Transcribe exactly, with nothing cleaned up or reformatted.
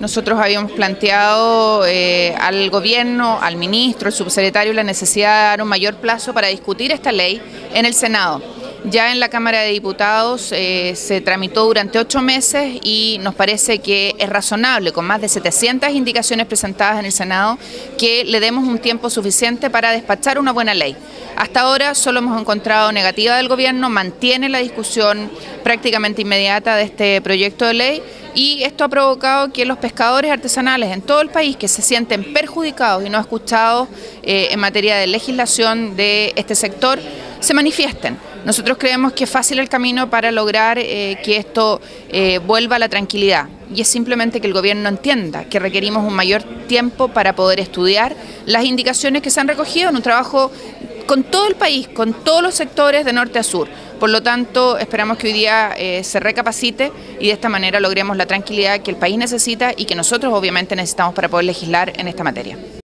nosotros habíamos planteado eh, al gobierno, al ministro, al subsecretario, la necesidad de dar un mayor plazo para discutir esta ley en el Senado. Ya en la Cámara de Diputados eh, se tramitó durante ocho meses y nos parece que es razonable, con más de setecientas indicaciones presentadas en el Senado, que le demos un tiempo suficiente para despachar una buena ley. Hasta ahora solo hemos encontrado negativa del gobierno, mantiene la discusión prácticamente inmediata de este proyecto de ley y esto ha provocado que los pescadores artesanales en todo el país que se sienten perjudicados y no escuchados eh, en materia de legislación de este sector se manifiesten. Nosotros creemos que es fácil el camino para lograr eh, que esto eh, vuelva a la tranquilidad y es simplemente que el gobierno entienda que requerimos un mayor tiempo para poder estudiar las indicaciones que se han recogido en un trabajo con todo el país, con todos los sectores de norte a sur. Por lo tanto, esperamos que hoy día eh, se recapacite y de esta manera logremos la tranquilidad que el país necesita y que nosotros obviamente necesitamos para poder legislar en esta materia.